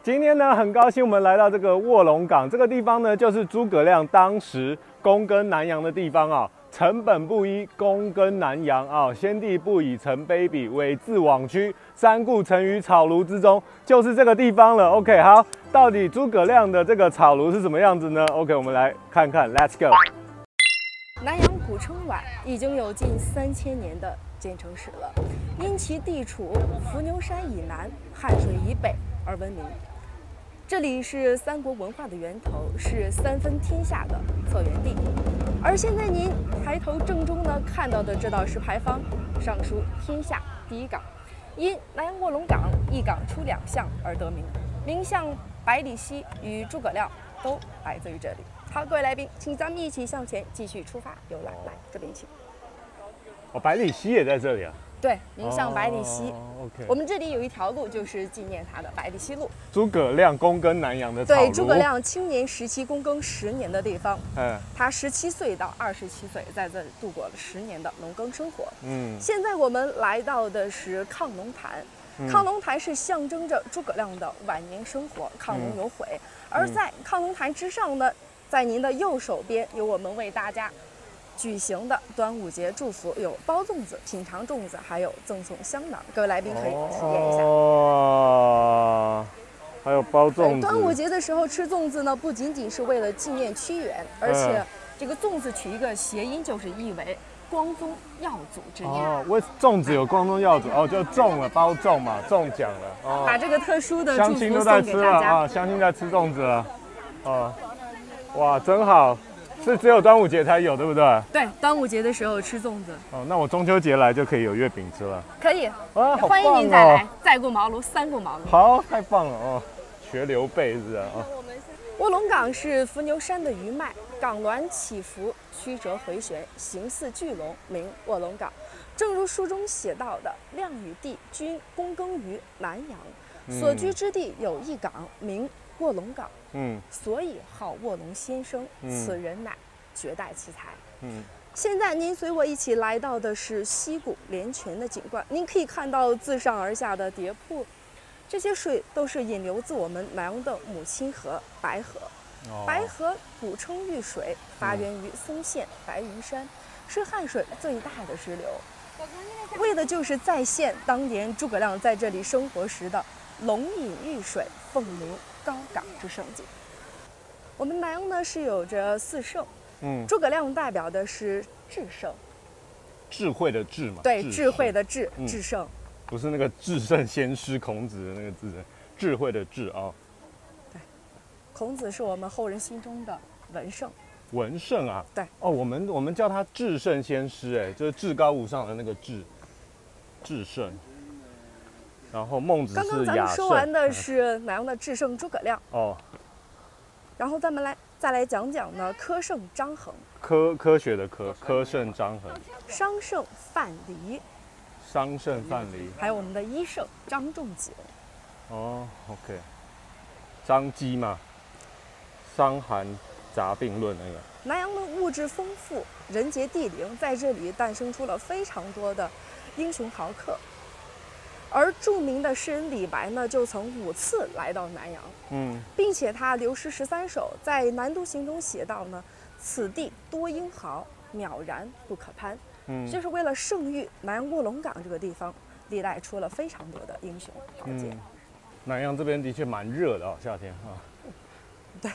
今天呢，很高兴我们来到这个卧龙岗这个地方呢，就是诸葛亮当时躬耕南阳的地方啊。成本不一，躬耕南阳啊！先帝不以臣卑鄙，猥自枉屈，三顾臣于草庐之中，就是这个地方了。OK， 好，到底诸葛亮的这个草庐是什么样子呢 ？OK， 我们来看看 ，Let's go。 南阳古称宛，已经有近3000年的建成史了，因其地处伏牛山以南、汉水以北而闻名。这里是三国文化的源头，是三分天下的策源地。而现在您抬头正中呢看到的这道石牌坊，上书“天下第一港”，因南阳卧龙岗一港出2巷而得名。名相百里奚与诸葛亮都来自于这里。好，各位来宾，请咱们一起向前继续出发游览。来，这边请。 哦，百里奚也在这里啊。 对，名相百里奚。 OK， 我们这里有一条路，就是纪念他的百里奚路。 诸葛亮躬耕南阳的草庐。 对，诸葛亮青年时期躬耕10年的地方。他17岁到27岁在这度过了10年的农耕生活。现在我们来到的是亢农坛。亢农坛是象征着诸葛亮的晚年生活，亢农有悔。而在亢农坛之上呢，在您的右手边有我们为大家举行的端午节祝福，有包粽子、品尝粽子，还有赠送香囊，各位来宾可以体验一下。 哦，还有包粽子。 端午节的时候吃粽子呢，不仅仅是为了纪念屈原，而且这个粽子取一个谐音，就是意为光宗耀祖之意。 哦，为粽子有光宗耀祖，哦，就中了，包粽嘛，中奖了。哦， 把这个特殊的乡亲都在吃了啊，乡亲在吃粽子了。哦，哇，真好。是只有端午节才有，对不对？ 对，端午节的时候吃粽子。 哦，那我中秋节来就可以有月饼吃了。 可以， 啊， 欢迎您再来，再过茅庐，三过茅庐。 好，太棒了哦！学刘备是不是啊？ 卧龙岗是伏牛山的余脉，港峦起伏，曲折回旋，形似巨龙，名卧龙岗。正如书中写到的，亮与帝均躬耕于南阳，所居之地有一港，名卧龙岗。所以号卧龙先生，此人乃绝代奇才。现在您随我一起来到的是溪谷连泉的景观，您可以看到自上而下的叠瀑，这些水都是引流自我们南阳的母亲河白河。白河古称玉水，发源于嵩县白云山，是汉水最大的支流，为的就是再现当年诸葛亮在这里生活时的龙饮玉水，凤鸣高岗之盛景。我们南阳呢是有着4圣，诸葛亮代表的是至圣， 智慧的智嘛， 对，智慧的智，至圣， 不是那个至圣先师孔子的那个字，智慧的智啊。 对，孔子是我们后人心中的文圣。 文圣啊， 对， 哦，我们叫他至圣先师，哎，就是至高无上的那个至圣。然后孟子是雅圣。刚刚咱们说完的是南阳的至圣诸葛亮哦，然后咱们再来讲讲呢科圣张衡。 科学的科圣张衡。 商圣范蠡。 商圣范蠡。 还有我们的一圣张仲景。 哦 ，OK。张机嘛，《伤寒杂病论》那个。 南阳的物质丰富，人杰地灵，在这里诞生出了非常多的英雄豪客。而著名的诗人李白呢，就曾5次来到南阳，并且他留诗13首，在《南都行》中写道呢：“此地多英豪，渺然不可攀。”就是为了盛誉南阳卧龙岗这个地方，历代出了非常多的英雄豪杰。 南阳这边的确蛮热的哦，夏天啊。 对。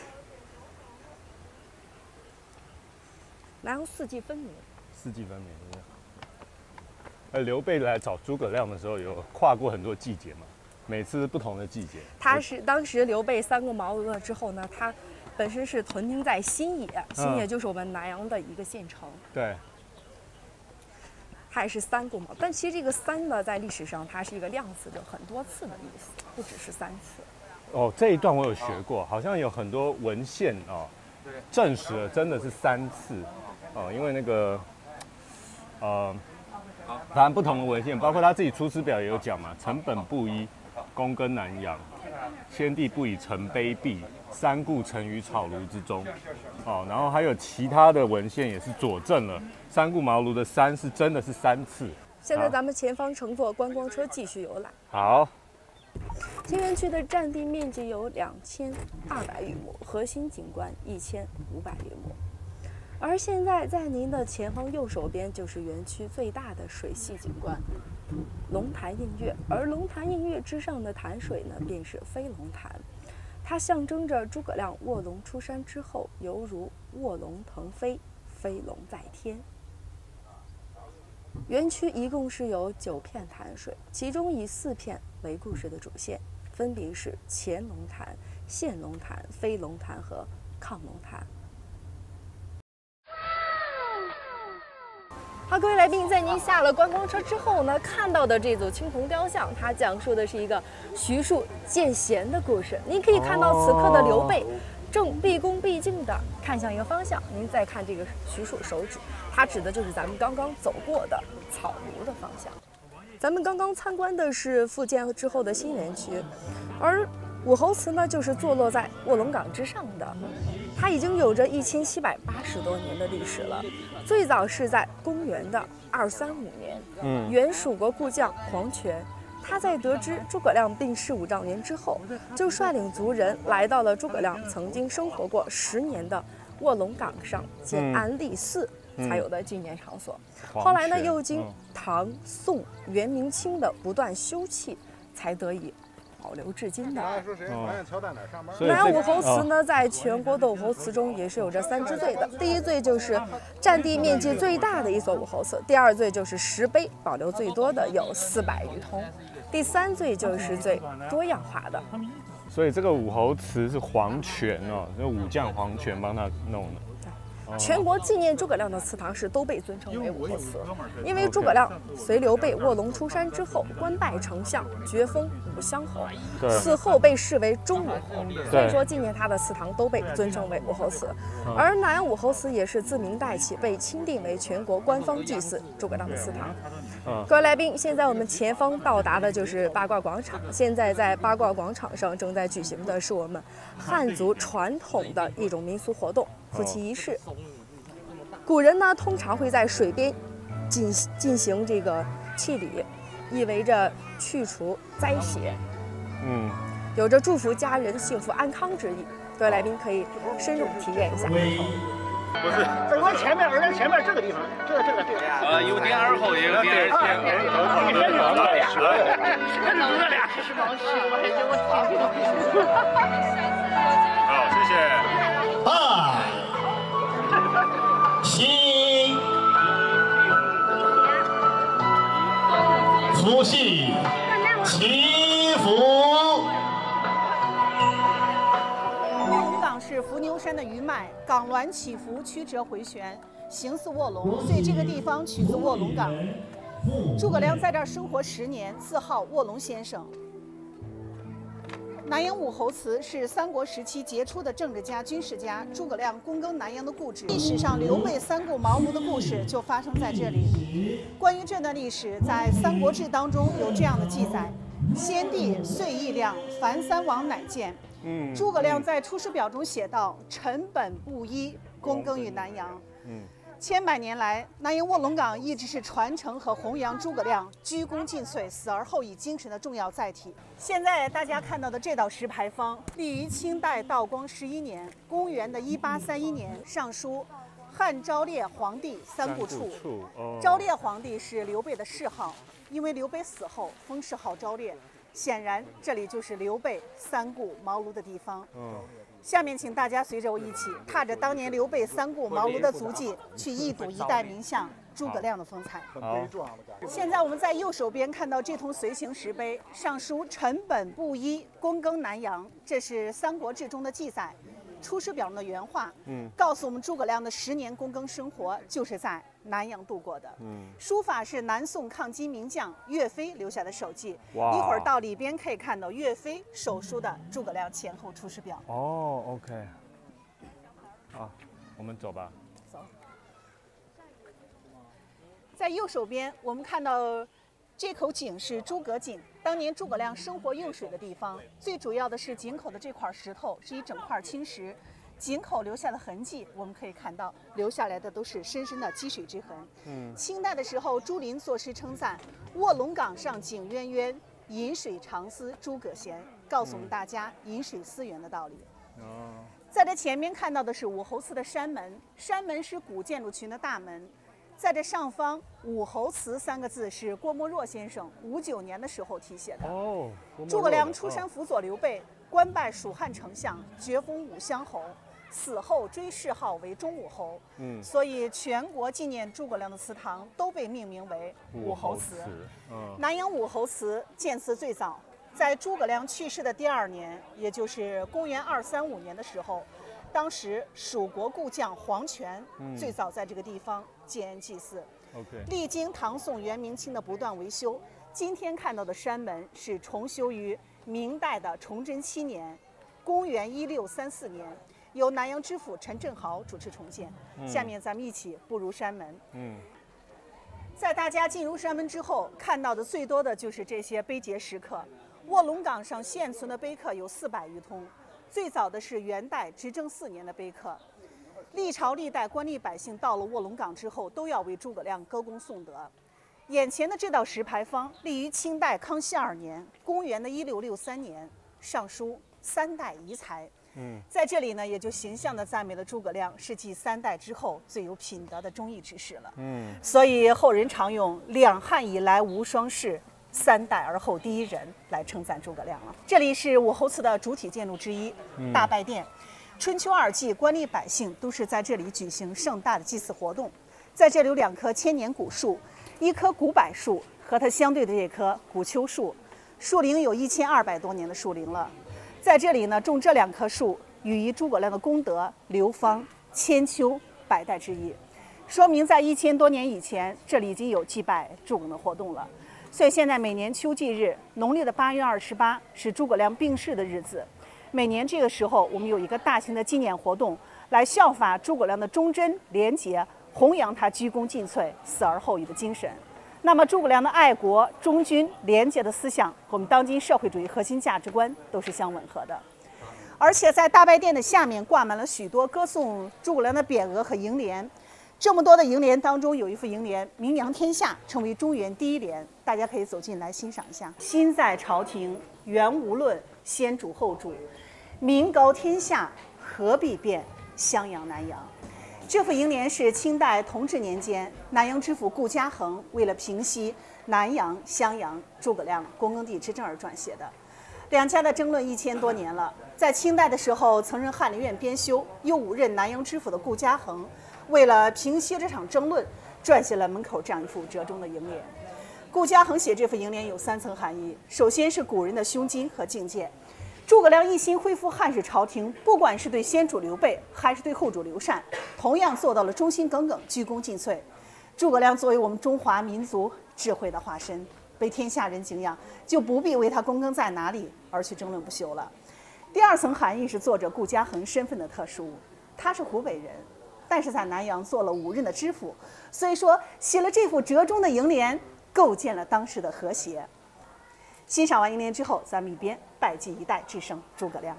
南阳四季分明。 四季分明，对不对？刘备来找诸葛亮的时候，有跨过很多季节嘛，每次不同的季节。 他是当时刘备3过茅庐了之后呢，他本身是屯兵在新野，新野就是我们南阳的一个县城。 对。 他也是3过茅，但其实这个3呢，在历史上它是一个量词，就很多次的意思，不只是3次。 哦，这一段我有学过，好像有很多文献哦，证实了真的是3次哦，因为那个反正不同的文献，包括他自己《出师表》也有讲嘛，成本不一，躬耕南阳，先帝不以臣卑鄙，三顾臣于草庐之中。哦，然后还有其他的文献也是佐证了三顾茅庐的3是真的是3次。 现在咱们前方乘坐观光车继续游览。 好。 新园区的占地面积有2200余亩，核心景观1500余亩。而现在在您的前方右手边就是园区最大的水系景观龙潭映月，而龙潭映月之上的潭水呢，便是飞龙潭，它象征着诸葛亮卧龙出山之后，犹如卧龙腾飞，飞龙在天。园区一共是有9片潭水，其中以4片为故事的主线，分别是潜龙潭、现龙潭、飞龙潭和亢龙潭。好，各位来宾，在您下了观光车之后呢，看到的这组青铜雕像，它讲述的是一个徐庶见贤的故事。您可以看到此刻的刘备正毕恭毕敬地看向一个方向，您再看这个徐庶手指，它指的就是咱们刚刚走过的草庐的方向。咱们刚刚参观的是复建之后的新园区，而武侯祠呢，就是坐落在卧龙岗之上的，它已经有着1780多年的历史了。最早是在公元的235年，原蜀国故将黄权，他在得知诸葛亮病逝5兆年之后，就率领族人来到了诸葛亮曾经生活过10年的卧龙岗上建安立寺才有的纪念场所。后来呢，又经唐、宋、元、明清的不断修葺，才得以保留至今的。南武侯祠呢，在全国的武侯祠中也是有着3之最的。第一最就是占地面积最大的一所武侯祠，第2最就是石碑保留最多的有400余通，第3最就是最多样化的。 所以这个武侯祠是黄权哦，那武将黄权帮他弄的。 全国纪念诸葛亮的祠堂是都被尊称为武侯祠，因为诸葛亮随刘备卧龙出山之后，官拜丞相，爵封武乡侯，死后被视为忠武侯，所以说纪念他的祠堂都被尊称为武侯祠。而南武侯祠也是自明代起被钦定为全国官方祭祀诸葛亮的祠堂。各位来宾，现在我们前方到达的就是八卦广场，现在在八卦广场上正在举行的是我们汉族传统的一种民俗活动——夫妻仪式。古人呢，通常会在水边进行这个祭礼，意味着去除灾邪，有着祝福家人幸福安康之意。各位来宾可以深入体验一下。 不是，在我前面，而在前面这个地方，这个。 有点耳后，也有点前面。 我俩是王师，我还给我听。 好，谢谢。 西除夕祈福。 卧龙岗是伏牛山的余脉，岗峦起伏，曲折回旋，形似卧龙，所以这个地方取自卧龙岗。诸葛亮在这儿生活10年，自号卧龙先生。南阳武侯祠是三国时期杰出的政治家、军事家诸葛亮躬耕南阳的故址。历史上刘备3顾茅庐的故事就发生在这里。关于这段历史，在《三国志》当中有这样的记载：先帝遂义亮，凡3王乃见。诸葛亮在《出师表》中写道：“臣本布衣，躬耕于南阳。”千百年来，南阳卧龙岗一直是传承和弘扬诸葛亮鞠躬尽瘁、死而后已精神的重要载体。现在大家看到的这道石牌坊，立于清代道光11年，公元的1831年，上书汉昭烈皇帝3顾处。昭烈皇帝是刘备的谥号，因为刘备死后封谥号昭烈，显然这里就是刘备3顾茅庐的地方。下面请大家随着我一起踏着当年刘备3顾茅庐的足迹，去一睹一代名相诸葛亮的风采。现在我们在右手边看到这通随行石碑，上书“臣本布衣，躬耕南阳”，这是《三国志》中的记载。《出师表》中的原话，告诉我们诸葛亮的10年躬耕生活就是在南阳度过的。书法是南宋抗金名将岳飞留下的手迹。一会儿到里边可以看到岳飞手书的诸葛亮前后出师表。 OK。好，我们走吧。 走。在右手边，我们看到这口井是诸葛井，当年诸葛亮生活用水的地方。最主要的是井口的这块石头是一整块青石，井口留下的痕迹，我们可以看到留下来的都是深深的积水之痕。清代的时候，朱林作诗称赞：“卧龙岗上井渊渊，饮水长思诸葛贤。” 告诉我们大家饮水思源的道理。 哦， 在这前面看到的是武侯祠的山门，山门是古建筑群的大门。在这上方，武侯祠3个字是郭沫若先生59年的时候题写的。 哦， 诸葛亮出山辅佐刘备，官拜蜀汉丞相，爵封武乡侯。死后追谥号为忠武侯。所以全国纪念诸葛亮的祠堂都被命名为武侯祠。南阳武侯祠建祠最早，在诸葛亮去世的第2年，也就是公元235年的时候，当时蜀国故将黄权最早在这个地方建安祭祀。历经唐宋元明清的不断维修，今天看到的山门是重修于明代的崇祯7年，公元1634年，由南阳知府陈振豪主持重建。下面咱们一起步入山门。在大家进入山门之后，看到的最多的就是这些碑碣石刻。卧龙岗上现存的碑刻有400余通，最早的是元代执政4年的碑刻。历朝历代官吏百姓到了卧龙岗之后，都要为诸葛亮歌功颂德。眼前的这道石牌坊立于清代康熙2年，公元的1663年，上书3代遗才。在这里呢，也就形象地赞美了诸葛亮是继3代之后最有品德的忠义之士了。所以后人常用两汉以来无双士，3代而后第一人来称赞诸葛亮了。这里是武侯祠的主体建筑之一，大拜殿。春秋2季，官吏百姓都是在这里举行盛大的祭祀活动。在这里有2棵千年古树，一棵古柏树和它相对的这棵古丘树，树龄有1200多年的树龄了。在这里呢，种这2棵树，寓意诸葛亮的功德流芳千秋百代之意，说明在1000多年以前，这里已经有祭拜诸葛的活动了。所以现在每年秋祭日，农历的8月28是诸葛亮病逝的日子。每年这个时候，我们有一个大型的纪念活动，来效法诸葛亮的忠贞廉洁，弘扬他鞠躬尽瘁、死而后已的精神。那么诸葛亮的爱国、忠君、廉洁的思想，和我们当今社会主义核心价值观都是相吻合的。而且在大拜殿的下面挂满了许多歌颂诸葛亮的匾额和楹联。这么多的楹联当中，有一副楹联名扬天下，成为中原第一联，大家可以走进来欣赏一下。心在朝廷，原无论，先主后主，民高天下，何必变？襄阳南阳。这副楹联是清代同治年间，南阳知府顾嘉恒为了平息南阳、襄阳、诸葛亮躬耕地之争而撰写的。2家的争论1000多年了。在清代的时候，曾任翰林院编修，又5任南阳知府的顾嘉恒，为了平息这场争论，撰写了门口这样一副折中的楹联。顾嘉恒写这副楹联有3层含义，首先是古人的胸襟和境界。诸葛亮一心恢复汉室朝廷，不管是对先主刘备还是对后主刘禅，同样做到了忠心耿耿、鞠躬尽瘁。诸葛亮作为我们中华民族智慧的化身，被天下人敬仰，就不必为他躬耕在哪里而去争论不休了。第2层含义是作者顾嘉恒身份的特殊，他是湖北人，但是在南阳做了5任的知府，所以说写了这副折中的楹联，构建了当时的和谐。欣赏完楹联之后，咱们一边拜祭一代智圣诸葛亮。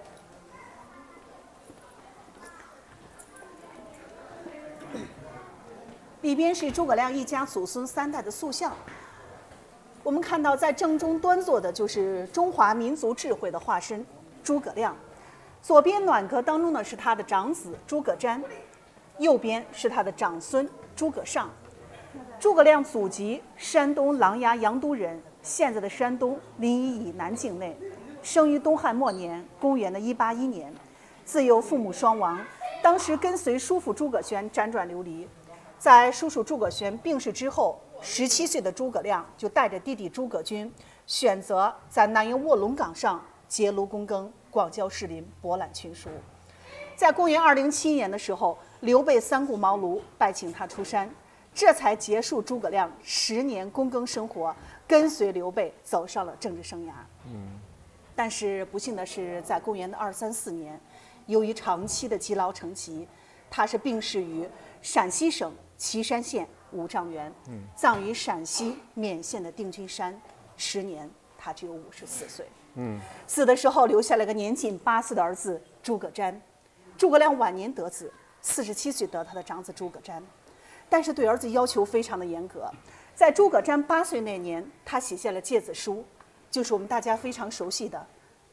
里边是诸葛亮一家祖孙3代的塑像。我们看到，在正中端坐的就是中华民族智慧的化身诸葛亮，左边暖阁当中呢是他的长子诸葛瞻，右边是他的长孙诸葛尚。诸葛亮祖籍山东琅琊阳都人，现在的山东临沂以南境内，生于东汉末年，公元的181年。自幼父母双亡，当时跟随叔父诸葛玄辗转流离。在叔叔诸葛玄病逝之后，17岁的诸葛亮就带着弟弟诸葛均，选择在南阳卧龙岗上结庐躬耕，广交士林，博览群书。在公元207年的时候，刘备3顾茅庐，拜请他出山，这才结束诸葛亮10年躬耕生活，跟随刘备走上了政治生涯。但是不幸的是，在公元的234年，由于长期的积劳成疾，他是病逝于陕西省岐山县五丈原，葬于陕西勉县的定军山。10年，他只有54岁。死的时候留下了个年仅8岁的儿子诸葛瞻。诸葛亮晚年得子，47岁得他的长子诸葛瞻，但是对儿子要求非常的严格。在诸葛瞻8岁那年，他写下了诫子书，就是我们大家非常熟悉的“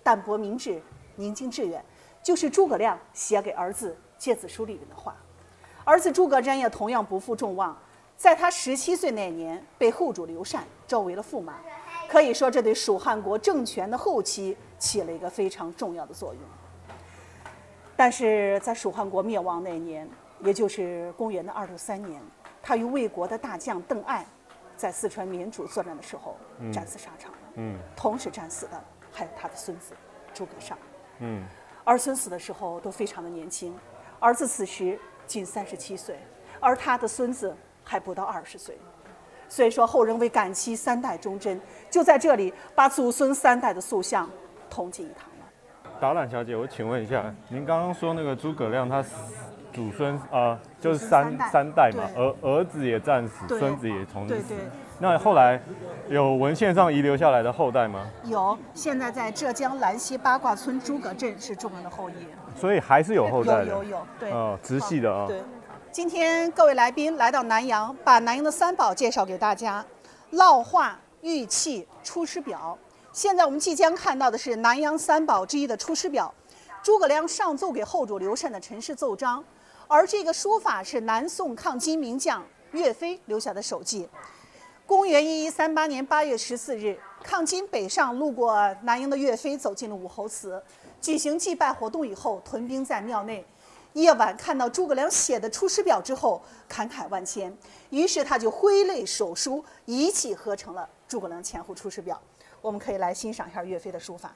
淡泊明志，宁静致远，就是诸葛亮写给儿子诫子书里面的话。儿子诸葛瞻也同样不负众望，在他17岁那年被后主刘禅召为了驸马，可以说这对蜀汉国政权的后期起了一个非常重要的作用。但是在蜀汉国灭亡那年，也就是公元的263年，他与魏国的大将邓艾在四川绵竹作战的时候战死沙场了。同时战死的还有他的孙子诸葛尚。儿孙死的时候都非常的年轻，儿子此时仅37岁，而他的孙子还不到20岁。所以说后人为感其3代忠贞，就在这里把祖孙3代的塑像同进一堂了。 达览小姐，我请问一下，您刚刚说那个诸葛亮他祖孙就是三代嘛，儿子也战死，孙子也同时死。那后来有文献上遗留下来的后代吗？ 有，现在在浙江兰溪八卦村诸葛镇是诸葛的后裔， 所以还是有后代的。 有，对， 直系的啊。 对，今天各位来宾来到南阳，把南阳的3宝介绍给大家：烙画、玉器、出师表。现在我们即将看到的是南阳3宝之一的出师表，诸葛亮上奏给后主刘禅的陈氏奏章，而这个书法是南宋抗金名将岳飞留下的手迹。公元1138年8月14日，抗金北上路过南阳的岳飞走进了武侯祠，举行祭拜活动以后，屯兵在庙内。夜晚看到诸葛亮写的《出师表》之后，感慨万千，于是他就挥泪手书，一气呵成了诸葛亮前后《出师表》。我们可以来欣赏一下岳飞的书法：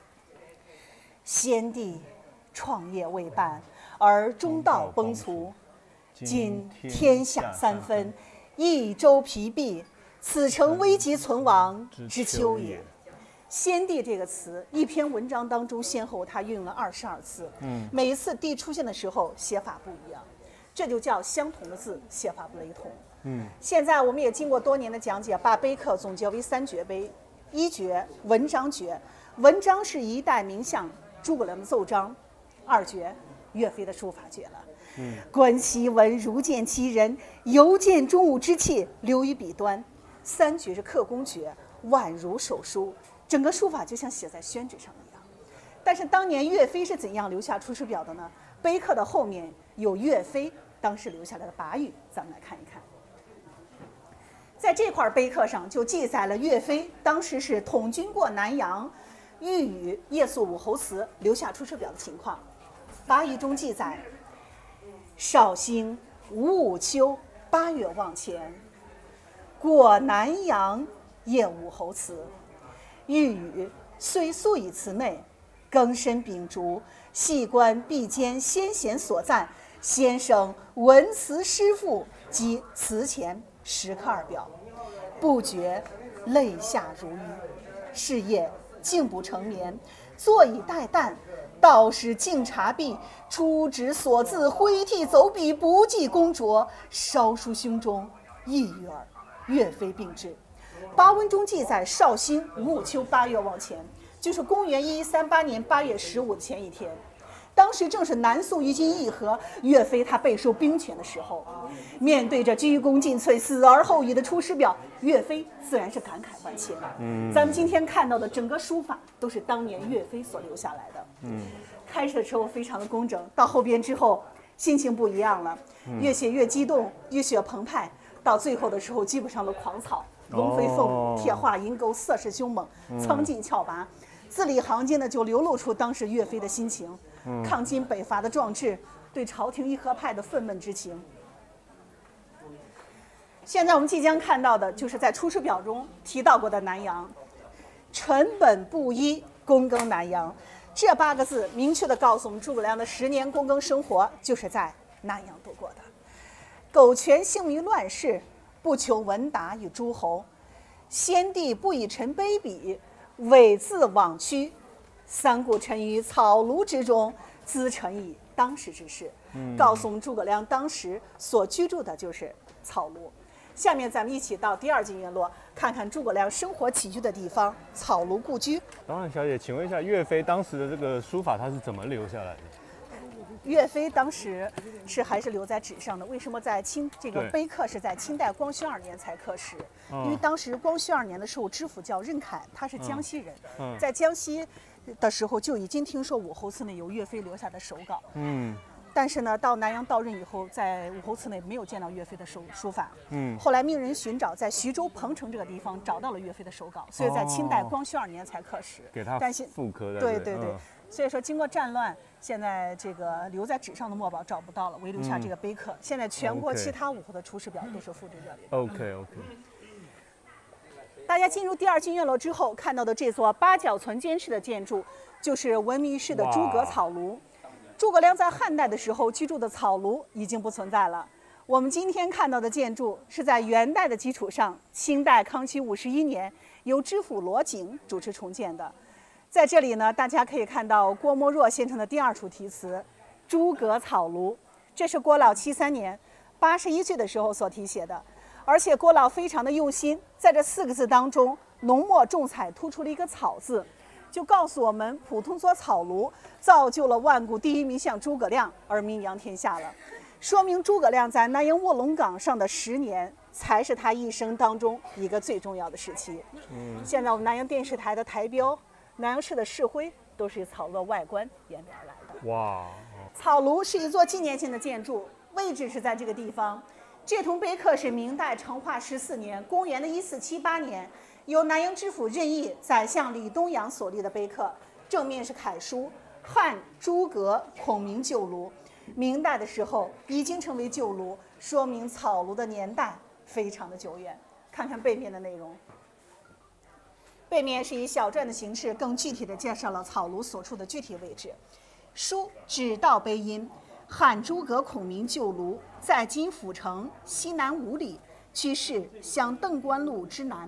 先帝创业未半，而中道崩殂，今天下3分，益州疲弊，此诚危急存亡之秋也。先帝这个词，一篇文章当中先后他运用了22次，每一次帝出现的时候写法不一样，这就叫相同的字写法不雷同。现在我们也经过多年的讲解，把碑刻总结为3绝碑：1绝文章绝，文章是一代名相诸葛亮的奏章；2绝岳飞的书法绝了。观其文，如见其人，犹见中武之气流于笔端。3绝是刻工绝，宛如手书，整个书法就像写在宣纸上一样。但是当年岳飞是怎样留下《出师表》的呢？碑刻的后面有岳飞当时留下来的跋语，咱们来看一看。在这块碑刻上就记载了岳飞当时是统军过南阳，御宇夜宿武侯祠，留下《出师表》的情况。跋语中记载：绍兴五五秋8月望前，过南阳夜武侯祠，御宇虽宿以祠内，更深秉烛，细观壁间先贤所赞，先生文辞诗赋及祠前时刻2表，不觉泪下如雨。是夜竟不成眠，坐以待旦，道士敬茶毕，出纸所字，挥涕走笔，不计工拙，烧书胸中，一语耳。岳飞病至。跋文中记载，绍兴五五秋8月望前，就是公元1138年8月15的前一天。当时正是南宋于今议和，岳飞他备受兵权的时候，面对着鞠躬尽瘁、死而后已的《出师表》，岳飞自然是感慨万千。咱们今天看到的整个书法都是当年岳飞所留下来的。开始的时候非常的工整，到后边之后心情不一样了，越写越激动，越写澎湃，到最后的时候基本上都狂草，龙飞凤舞，铁画银钩，色势凶猛，苍劲峭拔，字里行间呢就流露出当时岳飞的心情。抗金北伐的壮志，对朝廷义和派的愤懑之情。现在我们即将看到的就是在《出师表》中提到过的南阳，臣本布衣，躬耕南阳。这8个字明确地告诉我们，诸葛亮的10年躬耕生活就是在南阳度过的。苟全性于乱世，不求闻达与诸侯。先帝不以臣卑鄙，猥自枉屈。三顾臣于草庐之中，咨臣以当时之事。告诉我们诸葛亮当时所居住的就是草庐。下面咱们一起到第2进院落，看看诸葛亮生活起居的地方——草庐故居。 当然，小姐，请问一下，岳飞当时的这个书法他是怎么留下来的？ 岳飞当时是还是留在纸上的。为什么在这个碑刻是在清代光绪2年才刻石？因为当时光绪2年的时候，知府叫任恺，他是江西人，在江西的时候就已经听说武侯祠内有岳飞留下的手稿。 嗯。 但是呢，到南阳到任以后，在武侯祠内没有见到岳飞的书法。 嗯。 后来命人寻找，在徐州彭城这个地方找到了岳飞的手稿，所以在清代光绪2年才刻石。 给他复刻的。 对对对。所以说，经过战乱，现在这个留在纸上的墨宝找不到了，唯留下这个碑刻。现在全国其他武侯的出师表都是复制这里的。 OK。 大家进入第2进院楼之后，看到的这座8角存间式的建筑，就是闻名于世的诸葛草庐。诸葛亮在汉代的时候居住的草庐已经不存在了。我们今天看到的建筑是在元代的基础上，清代康熙51年由知府罗景主持重建的。在这里呢，大家可以看到郭沫若先生的第2处题词《诸葛草庐》，这是郭老73年81岁的时候所题写的。而且郭老非常的用心，在这4个字当中浓墨重彩突出了一个草字，就告诉我们普通座草庐造就了万古第一名相诸葛亮而名扬天下了，说明诸葛亮在南阳卧龙岗上的10年才是他一生当中一个最重要的时期。现在我们南阳电视台的台标、南阳市的市徽都是草庐的外观演变而来的。 哇！ 草庐是一座纪念性的建筑，位置是在这个地方。这铜碑刻是明代成化14年，公元的1478年，由南阳知府任意宰相李东阳所立的碑刻，正面是楷书“汉诸葛孔明旧庐”。明代的时候已经成为旧庐，说明草庐的年代非常的久远。看看背面的内容，背面是以小篆的形式，更具体的介绍了草庐所处的具体位置。书只道碑音。汉诸葛孔明旧庐在今府城西南5里，距市向邓关路之南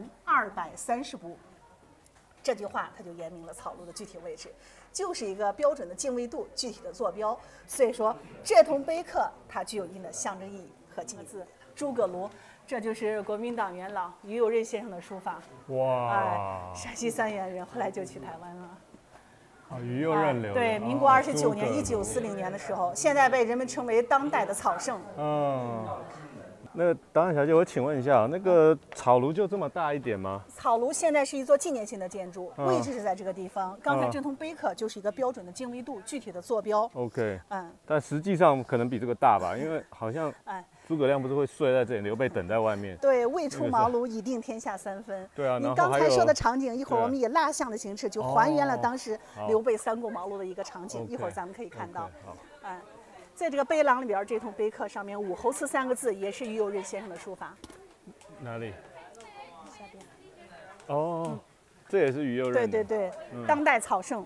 230步。这句话它就言明了草庐的具体位置，就是一个标准的经纬度，具体的坐标。所以说，这铜碑刻它具有一定的象征意义和意义。诸葛庐，这就是国民党元老于右任先生的书法。 哇！ 陕西3原人，后来就去台湾了。 于右任留的。 对，民国29年1940年的时候，现在被人们称为当代的草圣。 那导演小姐，我请问一下，那个草庐就这么大一点吗？ 草庐现在是一座纪念性的建筑，位置是在这个地方。刚才这铜碑刻就是一个标准的经纬度，具体的坐标。 OK。但实际上可能比这个大吧，因为好像诸葛亮不是会睡在这里，刘备等在外面。 对，未出茅庐已定天下3分。 对啊， 你刚才说的场景，一会儿我们以蜡像的形式就还原了当时刘备3顾茅庐的一个场景，一会儿咱们可以看到。在这个碑廊里边，这铜碑刻上面“武侯祠”3个字也是于右任先生的书法。 哪里？ 下边。 哦，这也是于右任。 对对对，当代草圣。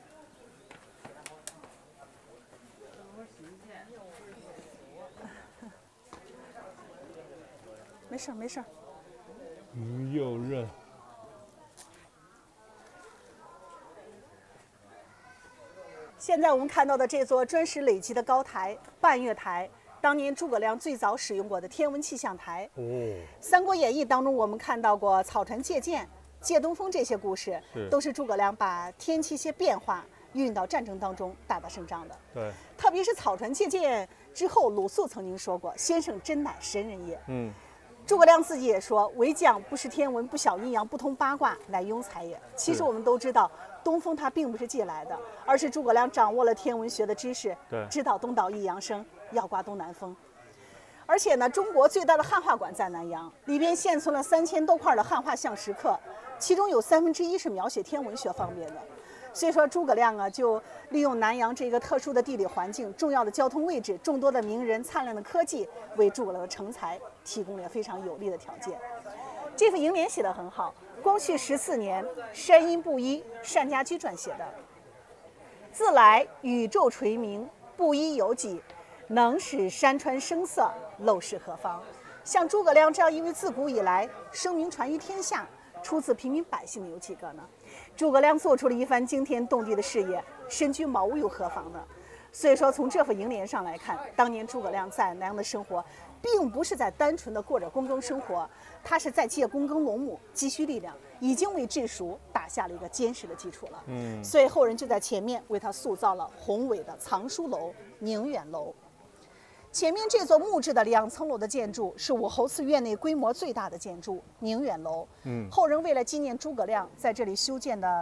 没事没事。 于右任。 现在我们看到的这座砖石垒基的高台半月台，当年诸葛亮最早使用过的天文气象台。《三国演义》当中我们看到过草船借箭、借东风这些故事，都是诸葛亮把天气一些变化运到战争当中，大打胜仗的。 对， 特别是草船借箭之后，鲁肃曾经说过：“先生真乃神人也。”诸葛亮自己也说：“为将不识天文，不晓阴阳，不通八卦，乃庸才也。”其实我们都知道，东风它并不是借来的，而是诸葛亮掌握了天文学的知识，知道东倒一阳生，要刮东南风。而且呢，中国最大的汉画馆在南阳，里边现存了3000多块的汉画像石刻，其中有1/3是描写天文学方面的。所以说，诸葛亮啊，就利用南阳这个特殊的地理环境、重要的交通位置、众多的名人、灿烂的科技，为诸葛亮的成才提供了非常有利的条件。这幅楹联写得很好，光绪14年，山阴布衣单家驹撰写的。自来宇宙垂明，布衣有几，能使山川声色，陋室何方。像诸葛亮这样一位自古以来声名传于天下、出自平民百姓的有几个呢？诸葛亮做出了一番惊天动地的事业，身居茅屋又何妨呢？所以说，从这幅楹联上来看，当年诸葛亮在南阳的生活，并不是在单纯的过着躬耕生活，他是在借躬耕龙母，积蓄力量，已经为治蜀打下了一个坚实的基础了。所以后人就在前面为他塑造了宏伟的藏书楼、宁远楼。前面这座木质的2层楼的建筑是武侯祠院内规模最大的建筑宁远楼。后人为了纪念诸葛亮，在这里修建的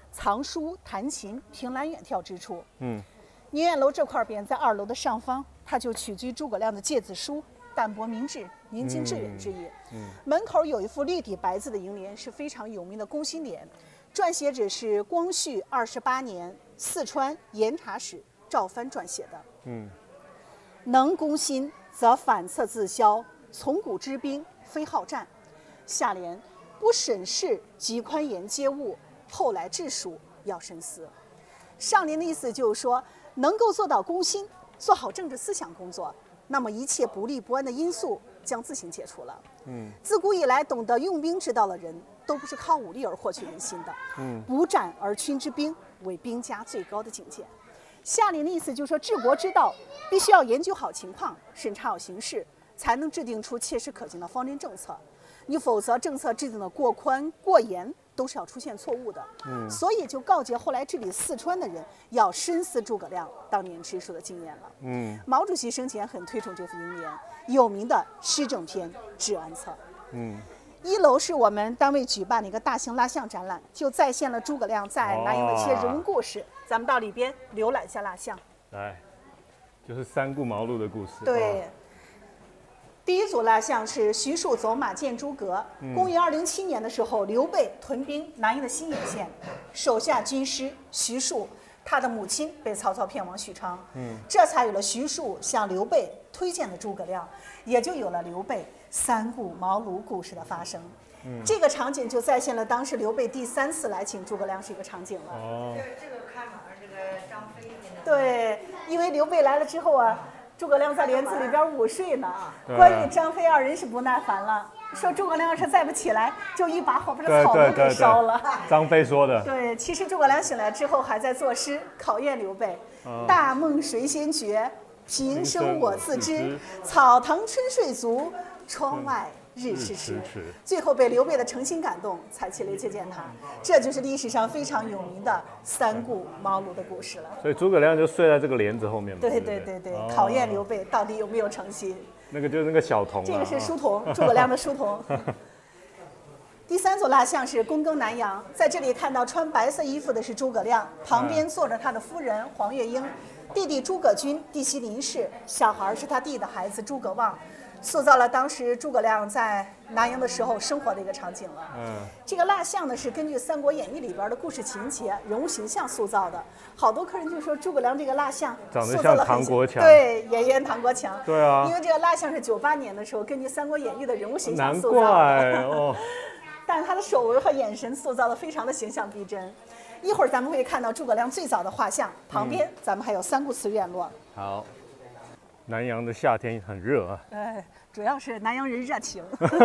藏书、弹琴、凭栏远眺之处。宁远楼这块匾在2楼的上方，它就取居诸葛亮的诫子书，淡泊明志、宁静致远之意。门口有一副绿底白字的楹联，是非常有名的攻心联，撰写者是光绪28年四川盐察使赵藩撰写的。能攻心，则反侧自消，从古之兵，非好战。下联不审视及宽严皆误，后来治蜀要深思。上联的意思就是说，能够做到攻心，做好政治思想工作，那么一切不利不安的因素将自行解除了。自古以来懂得用兵之道的人，都不是靠武力而获取人心的。不战而屈之兵，为兵家最高的境界。下联的意思就是说，治国之道必须要研究好情况，审查好形势，才能制定出切实可行的方针政策。你否则政策制定的过宽过严，都是要出现错误的。所以就告诫后来治理四川的人，要深思诸葛亮当年治蜀的经验了。毛主席生前很推崇这副楹联，有名的施政篇《治安策》。1楼是我们单位举办的一个大型蜡像展览，就再现了诸葛亮在南营的一些人物故事。咱们到里边浏览一下蜡像。 来，就是三顾茅庐的故事。 对。第一组蜡像是徐庶走马见诸葛。公元207年的时候，刘备屯兵南营的新野县，手下军师徐庶，他的母亲被曹操骗往许昌。这才有了徐庶向刘备推荐的诸葛亮，也就有了刘备三顾茅庐故事的发生。这个场景就再现了当时刘备第3次来请诸葛亮是一个场景了。 这个看好像这个张飞的。 对，因为刘备来了之后啊，诸葛亮在帘子里边午睡呢。关羽、张飞2人是不耐烦了，说诸葛亮要是再不起来，就一把火把这草都给烧了。 张飞说的。 对，其实诸葛亮醒来之后还在作诗考验刘备。大梦谁先觉？平生我自知。草堂春睡足，窗外日迟迟。最后被刘备的诚心感动，才起来接见他。这就是历史上非常有名的三顾茅庐的故事了。 所以诸葛亮就睡在这个帘子后面嘛。 对，考验刘备到底有没有诚心。 那个就是那个小童。 这个是书童，诸葛亮的书童。第3组蜡像是躬耕南阳，在这里看到穿白色衣服的是诸葛亮，旁边坐着他的夫人黄月英，弟弟诸葛均、弟媳林氏，小孩是他弟的孩子诸葛望，塑造了当时诸葛亮在南阳的时候生活的一个场景了。这个蜡像呢是根据《三国演义》里边的故事情节、人物形象塑造的。好多客人就说诸葛亮这个蜡像长得像唐国强， 对，演员唐国强。 对啊， 因为这个蜡像是98年的时候根据《三国演义》的人物形象塑造的。 难怪哦。 但是他的手纹和眼神塑造的非常的形象逼真。一会儿咱们会看到诸葛亮最早的画像，旁边咱们还有三顾词院落。 好，南阳的夏天很热啊。 主要是南阳人热情。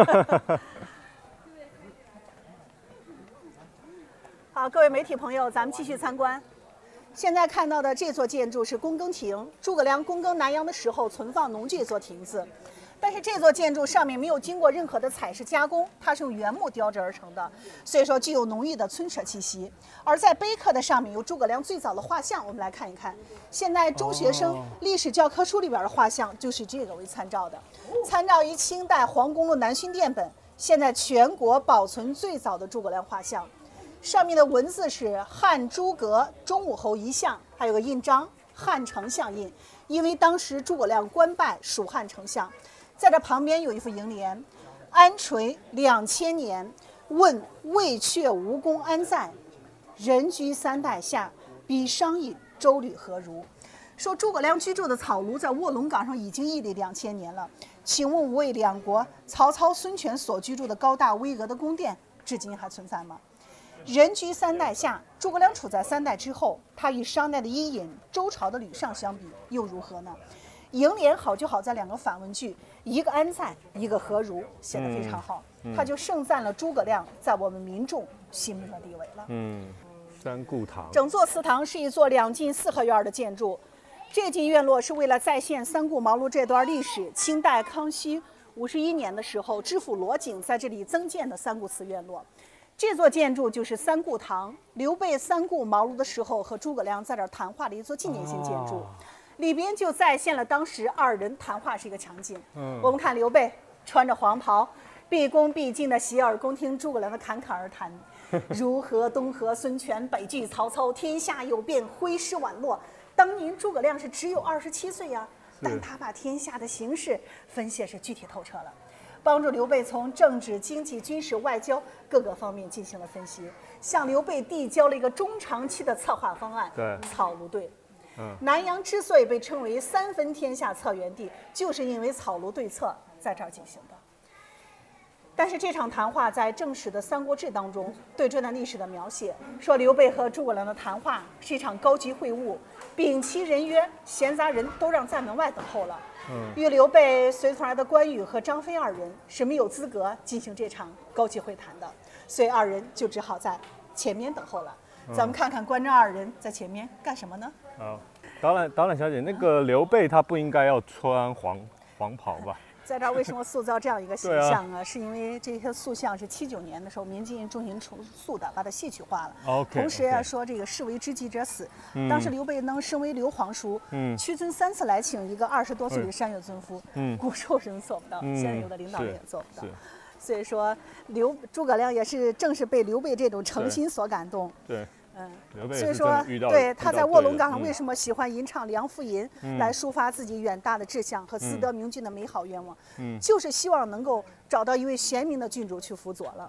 好，各位媒体朋友，咱们继续参观。现在看到的这座建筑是躬耕亭，诸葛亮躬耕南阳的时候存放农具做亭子。但是这座建筑上面没有经过任何的彩饰加工，它是用原木雕制而成的，所以说具有浓郁的村舍气息。而在碑刻的上面有诸葛亮最早的画像，我们来看一看。现在中学生历史教科书里边的画像就是这个为参照的，参照于清代黄公路南薰殿本，现在全国保存最早的诸葛亮画像。上面的文字是汉诸葛忠武侯遗像，还有个印章汉丞相印，因为当时诸葛亮官拜蜀汉丞相。在这旁边有一副楹联：安垂2000年，问魏阙吴公安在？人居3代下，比商尹周吕何如？说诸葛亮居住的草庐在卧龙岗上已经屹立2000年了。请问吴魏两国，曹操、孙权所居住的高大巍峨的宫殿，至今还存在吗？人居3代下，诸葛亮处在3代之后，他与商代的伊尹、周朝的吕尚相比，又如何呢？楹联好就好在2个反问句，一个安在，一个何如，写得非常好。他就盛赞了诸葛亮在我们民众心目的地位了。 三顾堂， 整座祠堂是一座2进4合院的建筑。这进院落是为了再现三顾茅庐这段历史，清代康熙51年的时候，知府罗景在这里增建的三顾祠院落。这座建筑就是三顾堂，刘备三顾茅庐的时候和诸葛亮在这儿谈话的一座纪念性建筑。里边就再现了当时2人谈话是一个场景。我们看刘备穿着黄袍，毕恭毕敬的洗耳恭听诸葛亮的侃侃而谈。 如何东河孙权，北拒曹操，天下有变，挥师宛洛。当年诸葛亮是只有27岁呀，但他把天下的形势分析是具体透彻了，帮助刘备从政治、经济、军事、外交各个方面进行了分析，向刘备递交了一个中长期的策划方案。 对， 草庐队。南阳之所以被称为3分天下策源地，就是因为草庐对策在这儿进行的。但是这场谈话在正史的《三国志》当中对这段历史的描写，说刘备和诸葛亮的谈话是一场高级会晤，秉其人约，闲杂人都让在门外等候了。与刘备随从来的关羽和张飞2人是没有资格进行这场高级会谈的，所以2人就只好在前面等候了。咱们看看关张2人在前面干什么呢？ 好，导览小姐，那个刘备他不应该要穿黄袍吧？ 在这儿为什么塑造这样一个形象啊？是因为这些塑像是79年的时候明进重型重塑的，把它戏曲化了。同时也说这个士为知己者死。当时刘备能升为刘皇叔，屈尊3次来请一个20多岁的山岳尊夫，古时候人做不到，现在有的领导人也做不到。所以说诸葛亮也是正是被刘备这种诚心所感动。 对。 所以说，对他在卧龙岗上为什么喜欢吟唱《梁父吟》来抒发自己远大的志向和私德明君的美好愿望，就是希望能够找到一位贤明的郡主去辅佐了。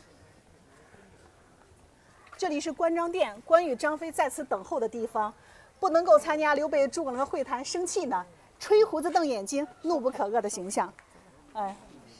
这里是关张殿，关羽、张飞在此等候的地方，不能够参加刘备、诸葛亮的会谈，生气呢，吹胡子瞪眼睛，怒不可遏的形象，哎。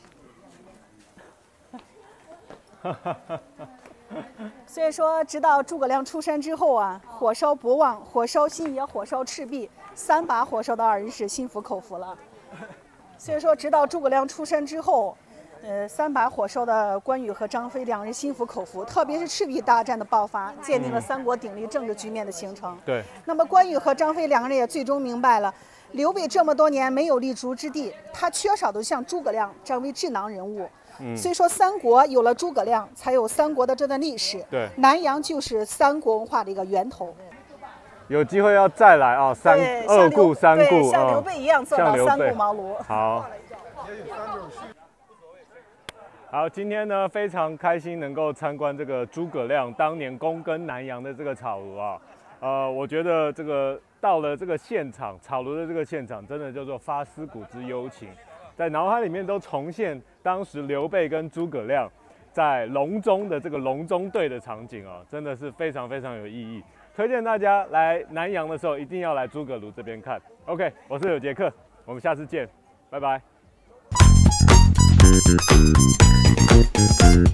所以说，直到诸葛亮出山之后啊，火烧博望、火烧新野、火烧赤壁，3把火烧的2人是心服口服了。所以说，直到诸葛亮出山之后，3把火烧的关羽和张飞2人心服口服，特别是赤壁大战的爆发，奠定了三国鼎立政治局面的形成。 对。 那么关羽和张飞2个人也最终明白了，刘备这么多年没有立足之地，他缺少的像诸葛亮这样为智囊人物。所以说，三国有了诸葛亮，才有三国的这段历史。 对， 南阳就是三国文化的一个源头。 有机会要再来啊，2顾3顾， 像刘备一样做到3顾茅庐。 好，今天呢非常开心能够参观这个诸葛亮当年攻根南阳的这个草庐啊。我觉得这个到了这个现场，草庐的这个现场，真的叫做发思古之幽情。在脑海里面都重现当时刘备跟诸葛亮在隆中的这个隆中对的场景哦，真的是非常非常有意义。推荐大家来南阳的时候一定要来诸葛庐这边看。OK， 我是有杰克，我们下次见，拜拜。